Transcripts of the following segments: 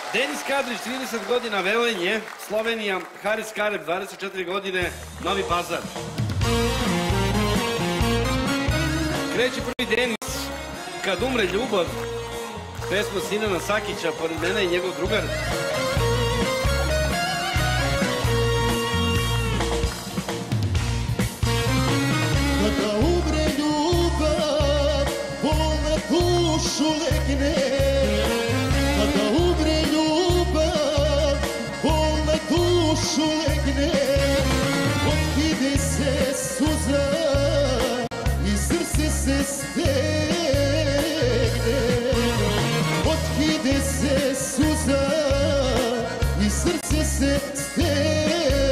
Denis Kadrić, 30 godina, Velenje, Slovenija. Haris Kareb, 24 godine, Novi Pazar. Kreće prvi Denis, Kad umre ljubav, pesma Sinana Sakića, pored mene i njegov drugar. Kada umre ljubav, bol na dušu legne. Kada umre ljubav, bol na dušu legne. Otkide se suza i srce se stegne. Otkide se suza i srce se stegne.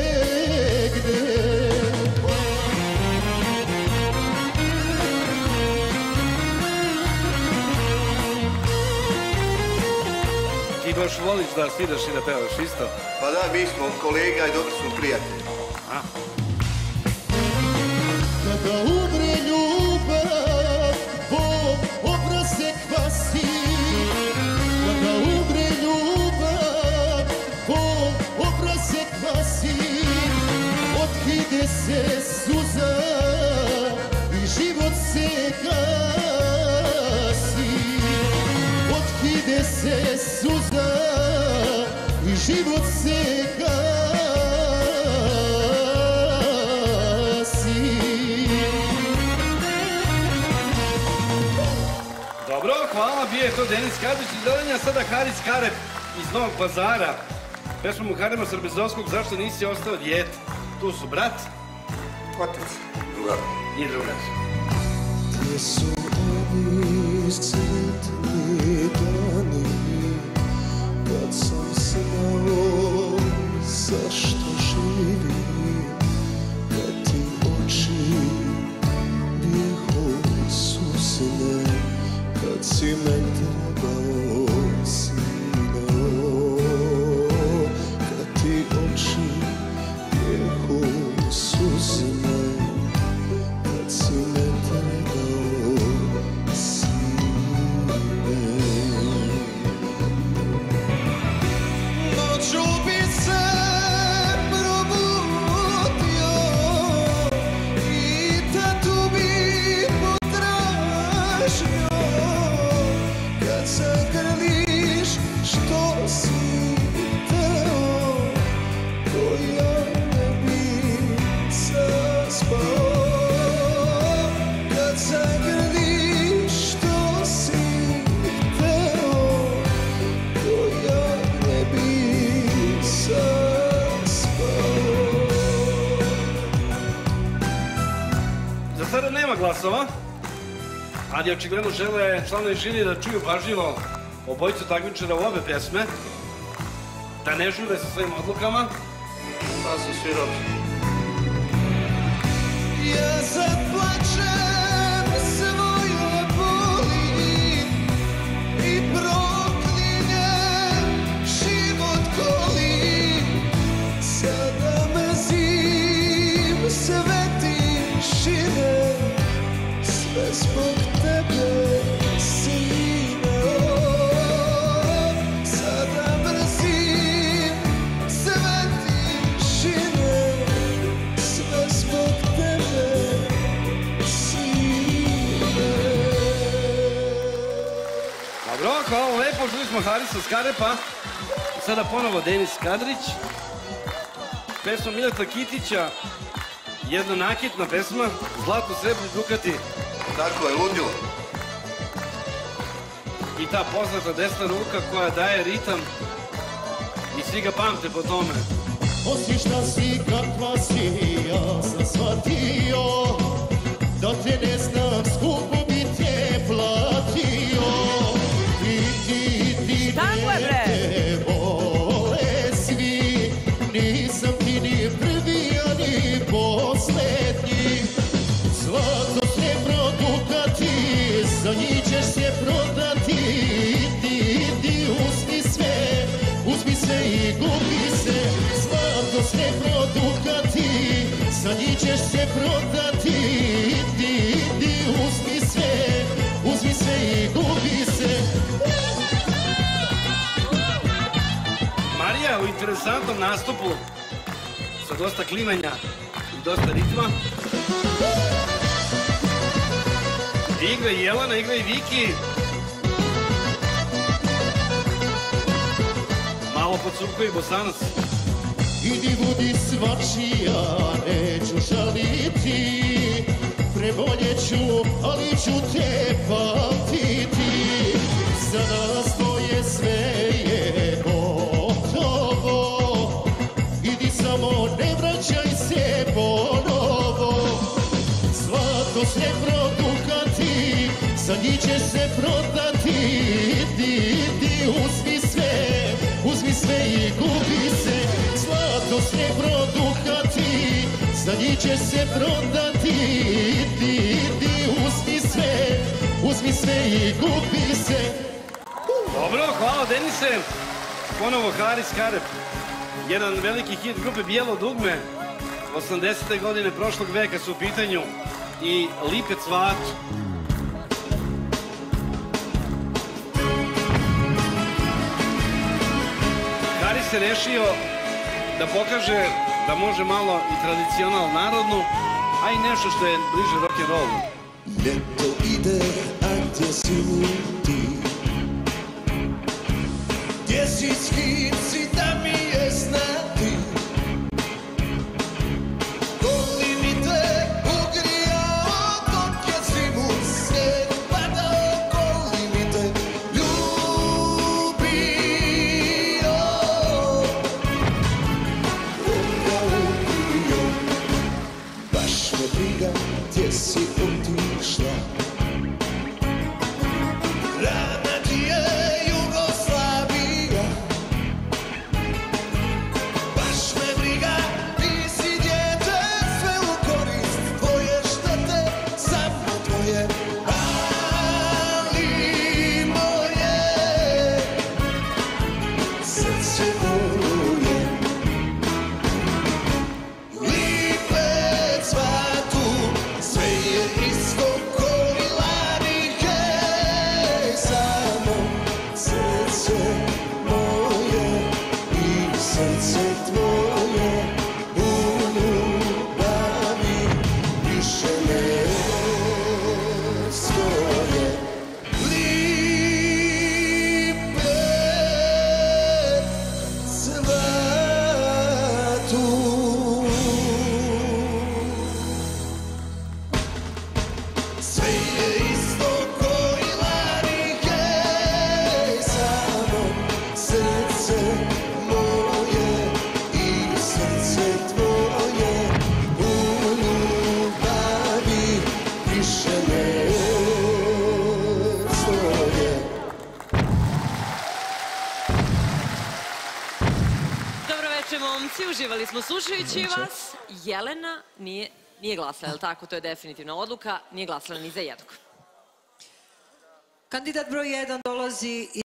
Ti baš voliš da svidaš i da pevaš isto? Pa da, mi smo kolega i dobri smo prijatelji. Kada umre ljubav, Bog obraze kvasi. Kada umre ljubav, Bog obraze kvasi. Otkide se suza i život se gasi. Otkide se suza i život se gasi. Dobro, hvala, bio je to Denis Kadrić iz Velenja, sada Haris Kareb iz Novog Pazara. Pesma Muharema Srbezovskog, Zašto nisi ostao dijete? Tu su brat, Otac, drugar. I drugar. Gdje su ovi sretni dani, kad sam znao zašto živim, kad ti oči bijehu susne, kad si me trebao sino, kad ti oči bijehu susne, kad si me trebao sine. Noću bi se probudio i tatu bi potražio, kad zagrliš što si teo, ko ja ne bi zaspao. Kad zagrliš što si teo, ko ja ne bi zaspao. Za sada nema glasova, ali očigledno žele članovi žirija da čuju pažljivo obojicu takmičara u obe pjesme, da ne žure sa svojim odlukama. Pa su svi robi. Ja zaplačem svoje boli i proklinjem život koli. Sada mrzim sve tišine, sve zbog tebe, sine. Sada mrzim sve tišine, sve zbog tebe, sine. Dobro, hvala lepo, čuli smo Harisa Skarepa. Sada ponovo Denis Kadrić. Pesma Mileta Kitića, jedna nakitna pesma, Zlato, srebro, dukati. Tako je, ludilo. I ta poznata desna ruka koja daje ritam i svi ga pamte po tome. Osim šta si kakva si, ja sam shvatio da te ne znam, skupo bi te platio. Ti ne vole svi, nisam ti ni prvi, a ni poslednji. Zlato, srebro, dukati, za njih ćeš se prodati. Ti uzmi sve i gubi se. Zlato, srebro, dukati, za njih ćeš se prodati. Ti uzmi sve i gubi se. u interesantnom nastupu sa dosta klimanja i dosta ritma. Igra i Jelena, igra i Viki. Malo podsupkuje i Bosanac. Idi budi svačija, neću žaliti, preboljeću, ali ću te pamtiti. Za nas dvoje sve je gotovo, idi samo ne vraćaj se ponovo. Zlato, srebro, duhati, za njih ćeš se prodati. Idi, uzmi sve i gubi se. Zlato, srebro, duhati, za njih ćeš se prodati. Idi, uzmi sve i gubi se. Dobro, hvala Denise. Ponovo Haris Karep. Jedan veliki hit grupe Bijelo dugme. 80. godine prošlog veka su u pitanju i Lipe cvatu. Haris se rešio da pokaže da može malo i tradicional narodnu, a i nešto što je bliže rock'n'rollu. Ljeto ide, a gdje si ti? Gdje si, s kim si, da mi je znati? Voli mi te ugrijao dok je zimu snijeg padao. Voli mi te ljubio. Baš me briga gdje si otišla. Rana ti je Jugoslavija. Baš me briga, ti si dijete, sve u korist tvoje štete, samo tvoje, ali moje srce moje. Lipe cvatu, sve je isto ko i lani, hej, samo srce moje i srce tvoje u ljubavi više ne stoje. Lipe cvatu. Sve je isto ko i lani, hej, samo srce moje i srce tvoje u ljubavi više ne stoje. Dobro večer, momci. Uživali smo slušajući vas. Jelena nije glasala, je li tako? To je definitivna odluka. Nije glasala ni za jednog. Kandidat broj 1 dolazi